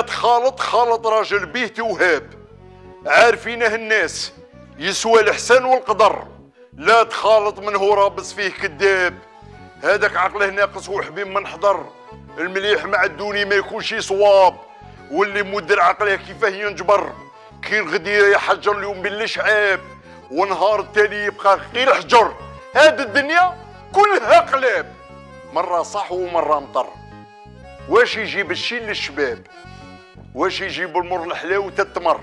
تخالط خالط راجل بيه وهاب، عارفينه الناس يسوى الحسن والقدر. لا تخالط من هو رابص فيه كذاب، هذاك عقله ناقص وحبيب من حضر. المليح مع الدوني ما يكونش صواب، واللي مدر عقله كيفاه ينجبر. كي الغدير يحجر اليوم بالشعاب، ونهار التالي يبقى غير حجر. هاد الدنيا كلها قلاب، مرة صح ومرة مطر. واش يجيب الشي للشباب، واش يجيب المر الحلاوة تتمر.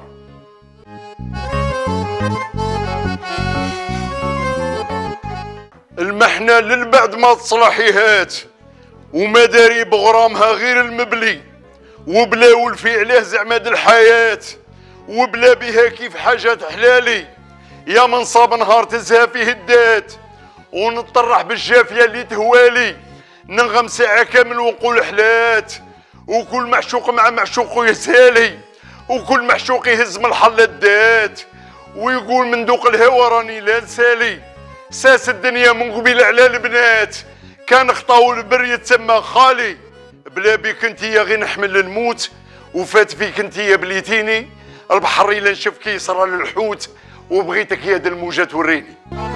المحنة للبعد ما تصلاحيهات، وما داري بغرامها غير المبلي، وبلا ولفي عليه زعماد الحياة، وبلا بها كيف حاجات حلالي. يا من صاب نهار تزهى فيه الدات، ونطرح بالجافية اللي تهوالي. نغم ساعة كامل ونقول حلات، وكل معشوق مع معشوقه يسالي، وكل معشوق يهز من الحل الدات، ويقول من دوق الهوى راني لا نسالي. ساس الدنيا من قبيل على البنات، كان خطاو البر يتسمى خالي. بلا بيك انتيا غير نحمل الموت، وفات فيك انتيا بليتيني. البحر الا نشوف كي يصرى للحوت، وبغيتك يا د الموجة توريني.